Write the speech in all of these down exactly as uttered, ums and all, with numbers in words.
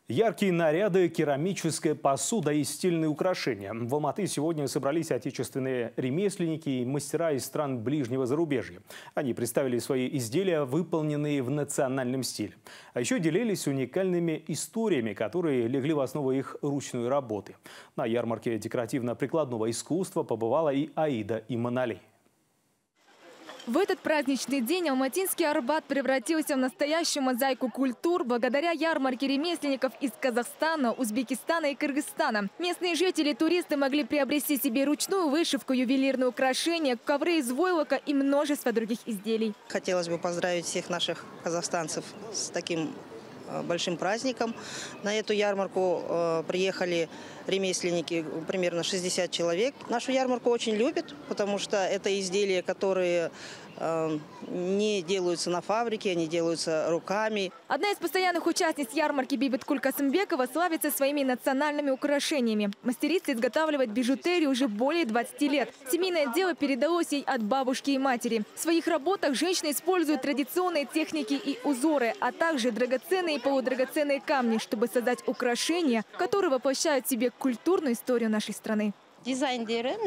Яркие наряды, керамическая посуда и стильные украшения. В Алматы сегодня собрались отечественные ремесленники и мастера из стран ближнего зарубежья. Они представили свои изделия, выполненные в национальном стиле. А еще делились уникальными историями, которые легли в основу их ручной работы. На ярмарке декоративно-прикладного искусства побывала и Аида Иманалей. В этот праздничный день алматинский Арбат превратился в настоящую мозаику культур благодаря ярмарке ремесленников из Казахстана, Узбекистана и Кыргызстана. Местные жители и туристы могли приобрести себе ручную вышивку, ювелирные украшения, ковры из войлока и множество других изделий. Хотелось бы поздравить всех наших казахстанцев с таким большим праздником. На эту ярмарку э, приехали ремесленники, примерно шестьдесят человек. Нашу ярмарку очень любят, потому что это изделия, которые э, не делаются на фабрике, они делаются руками. Одна из постоянных участниц ярмарки Бибиткуль Касымбекова славится своими национальными украшениями. Мастерица изготавливает бижутерию уже более двадцати лет. Семейное дело передалось ей от бабушки и матери. В своих работах женщина использует традиционные техники и узоры, а также драгоценные и полудрагоценные камни, чтобы создать украшения, которые воплощают в себе культурную историю нашей страны. Дизайн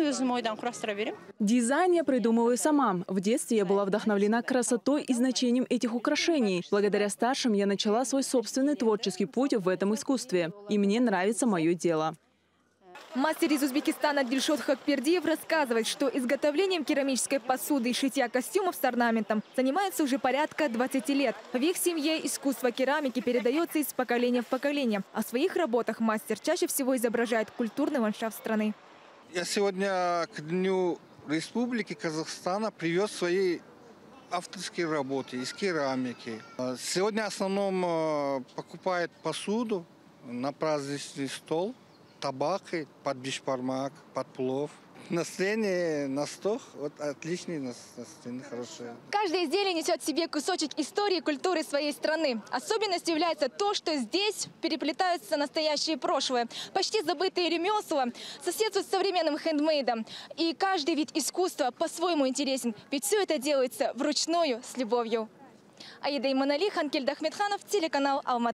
я придумываю сама. В детстве я была вдохновлена красотой и значением этих украшений. Благодаря старшим я начала свой собственный творческий путь в этом искусстве. И мне нравится мое дело. Мастер из Узбекистана Дильшот Хакпердиев рассказывает, что изготовлением керамической посуды и шитья костюмов с орнаментом занимается уже порядка двадцати лет. В их семье искусство керамики передается из поколения в поколение. А в своих работах мастер чаще всего изображает культурный ландшафт страны. Я сегодня к Дню Республики Казахстана привез свои авторские работы из керамики. Сегодня в основном покупают посуду на праздничный стол. Табак, под бишбармак, под плов. Настроение на сто, вот отличное настроение, хорошее. Каждое изделие несет в себе кусочек истории и культуры своей страны. Особенностью является то, что здесь переплетаются настоящее и прошлое. Почти забытые ремесла соседствуют с современным хендмейдом. И каждый вид искусства по-своему интересен, ведь все это делается вручную, с любовью. Аида Иманалей, Ханкельд Ахмедханов, телеканал Алматы.